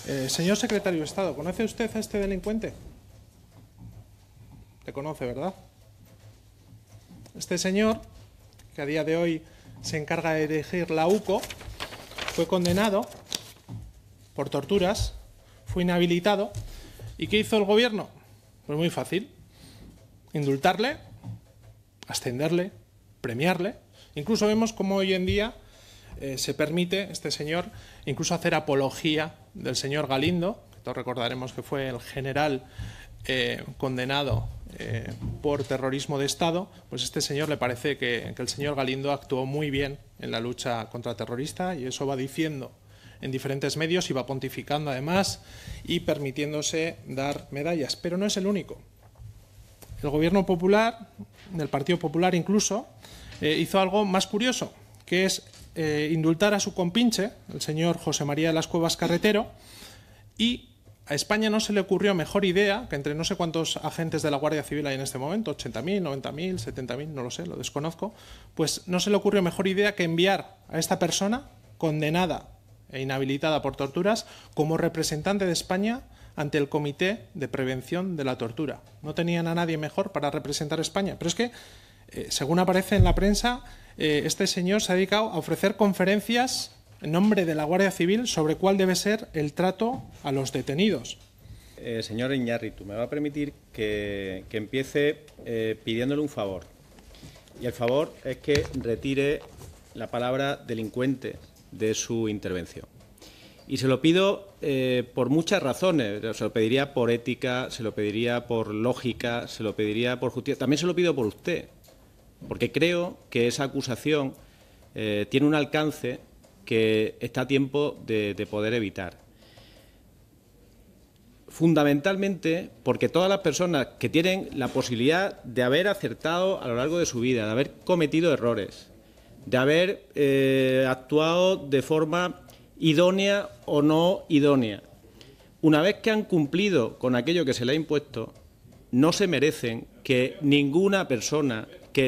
Señor secretario de Estado, ¿conoce usted a este delincuente? Le conoce, ¿verdad? Este señor, que a día de hoy se encarga de dirigir la UCO, fue condenado por torturas, fue inhabilitado. ¿Y qué hizo el gobierno? Pues muy fácil. Indultarle, ascenderle, premiarle. Incluso vemos cómo hoy en día se permite este señor incluso hacer apología del señor Galindo, que todos recordaremos que fue el general condenado por terrorismo de Estado. Pues este señor le parece que el señor Galindo actuó muy bien en la lucha contra terrorista, y eso va diciendo en diferentes medios y va pontificando además y permitiéndose dar medallas. Pero no es el único. El gobierno popular, del Partido Popular incluso, hizo algo más curioso, que es indultar a su compinche, el señor José María de las Cuevas Carretero, y a España no se le ocurrió mejor idea, que entre no sé cuántos agentes de la Guardia Civil hay en este momento, 80.000, 90.000, 70.000, no lo sé, lo desconozco, pues no se le ocurrió mejor idea que enviar a esta persona condenada e inhabilitada por torturas como representante de España ante el Comité de Prevención de la Tortura. No tenían a nadie mejor para representar a España. Pero es que, según aparece en la prensa, este señor se ha dedicado a ofrecer conferencias en nombre de la Guardia Civil sobre cuál debe ser el trato a los detenidos. Señor Iñárritu, me va a permitir que empiece pidiéndole un favor. Y el favor es que retire la palabra delincuente de su intervención. Y se lo pido por muchas razones. Se lo pediría por ética, se lo pediría por lógica, se lo pediría por justicia. También se lo pido por usted, porque creo que esa acusación tiene un alcance que está a tiempo de poder evitar. Fundamentalmente porque todas las personas que tienen la posibilidad de haber acertado a lo largo de su vida, de haber cometido errores, de haber actuado de forma idónea o no idónea, una vez que han cumplido con aquello que se le ha impuesto, no se merecen que ninguna persona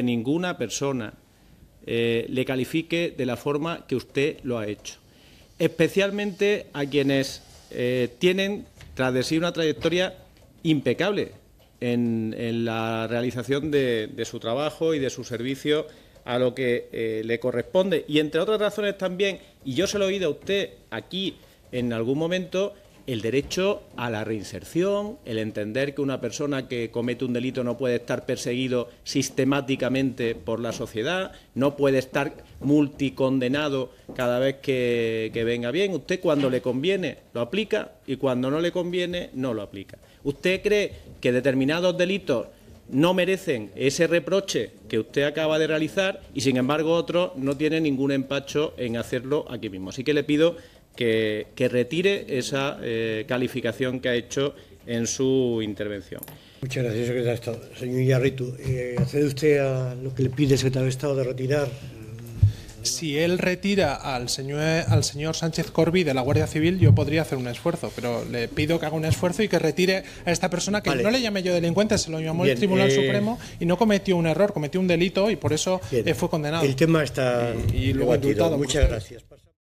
le califique de la forma que usted lo ha hecho. Especialmente a quienes tienen tras de sí una trayectoria impecable en la realización de su trabajo y de su servicio a lo que le corresponde. Y entre otras razones también, y yo se lo he oído a usted aquí en algún momento, el derecho a la reinserción, el entender que una persona que comete un delito no puede estar perseguido sistemáticamente por la sociedad, no puede estar multicondenado cada vez que venga bien. Usted cuando le conviene lo aplica y cuando no le conviene no lo aplica. ¿Usted cree que determinados delitos no merecen ese reproche que usted acaba de realizar y, sin embargo, otros no tienen ningún empacho en hacerlo aquí mismo? Así que le pido que retire esa calificación que ha hecho en su intervención. Muchas gracias, secretario de Estado. Señor Iñárritu, ¿accede usted a lo que le pide el secretario de Estado de retirar? Si él retira al señor Sánchez Corbí de la Guardia Civil, yo podría hacer un esfuerzo, pero le pido que haga un esfuerzo y que retire a esta persona, que no le llamé yo delincuente, se lo llamó el Tribunal Supremo, y no cometió un error, cometió un delito y por eso fue condenado. El tema está y luego indultado. Muchas gracias.